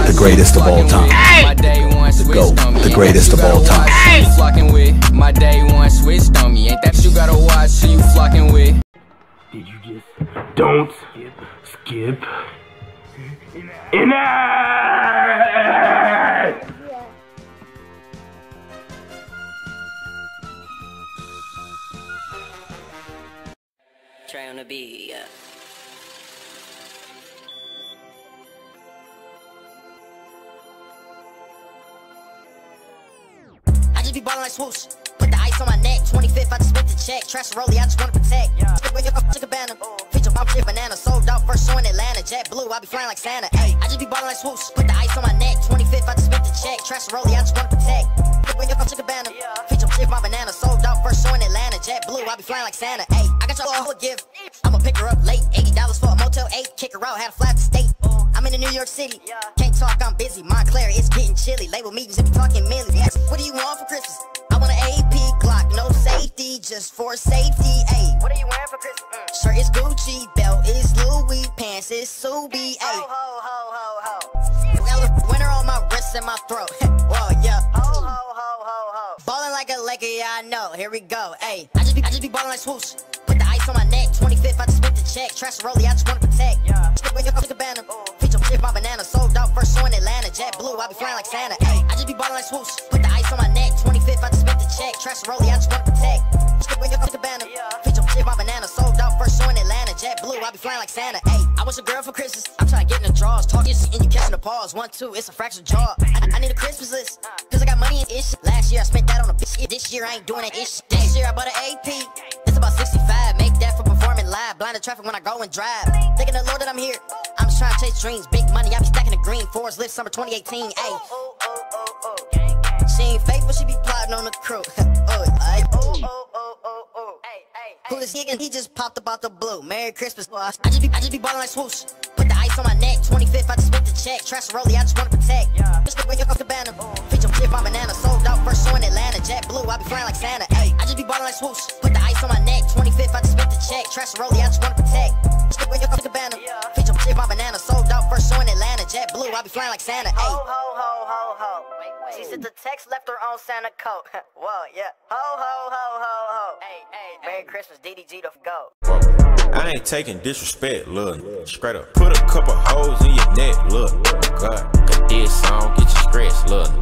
the greatest of all time. The GOAT, the greatest of all time. Flocking with my day one switched on me. Ain't that you gotta watch who you flocking with? Did you just don't skip in it? Try on the beat, yeah. I just be ballin' like swoosh. Put the ice on my neck. 25th, I just spent the check. Trash rollie, I just wanna protect. Stick with your chicken banner. Feature pop shit banana. Sold out first show in Atlanta. Jet blue, I be flying like Santa. Ay, I just be ballin' like swoosh. Put the ice on my neck. 25th, I just spent the check. Trash rollie, I just wanna protect. Stick with your chicken banner. Feature shit my banana. Sold out first show in Atlanta. Jet blue, I be flying like Santa. Ay, I got your whole gift. I'ma pick her up late. $80 for a Motel 8. Kick her out, had a flat to state. I'm in New York City. Can't talk, I'm busy. Montclair, it's getting chilly. Label meetings, if you talking millions. What do you want for Christmas? I want an AP Glock, no safety, just for safety. Ayy, what are you wearing for Christmas? Shirt is Gucci, belt is Louis, pants is Subi. Ayy, ho. Winter on my wrist and my throat. Whoa, yeah. Ho. Ballin' like a Laker, yeah, I know. Here we go. Ayy, I just be ballin' like swoosh. Put the ice on my neck. 25th, I just spent the check. Trash rollie, I just wanna protect. Stick with your chicken banner. Feature shit my banana. Sold out first show in Atlanta. Jet blue, I be flying like Santa. Ayy, I just be ballin' like swoosh. Put the ice on my neck. 25th, I just spent the check. Trash rollie, I just wanna protect. Stick with your chicken banner. Feature shit my banana. Sold out first show in Atlanta. Jet blue, I be flying like Santa. Ayy, I wish a girl for Christmas. I'm trying to get in the draws. Talk this and you catching the pause. 1, 2, it's a fractured jaw. I need a Christmas list. Cause I got money in ish. Last year I spent that on a bitch. This year I ain't doing that ish. This year I bought an AP. It's about 65. Make that for performing live. Blinded traffic when I go and drive. Thinking the Lord that I'm here. I'm just trying to chase dreams. Big money, I be stacking the green. Forest lift summer 2018. Ayy. She ain't faithful, she be plotting on the crew. Who this nigga? He just popped up out the blue. Merry Christmas, boss. I just be ballin' like swoosh. Put the ice on my neck. 25th, I just spent the check. Trash rollie, I just wanna protect. Stick with your cabana. Feature shit my banana. Sold out first show in Atlanta. Jet blue, I be flying like Santa. Ayy, I just be ballin' like swoosh. Put the ice on my neck. 25th, I just spent the check. Trash rollie, I just wanna protect. Stick with your cabana. Feature shit my banana. Sold out first show in Atlanta. Jet blue, I be flying like Santa. Ayy. Ho. She said the text left her on Santa coat. Whoa, yeah. Ho. Hey. Merry Christmas, DDG to go. I ain't taking disrespect, look. Straight up. Put a couple holes in your neck, look. God, got this song, get you stressed, look.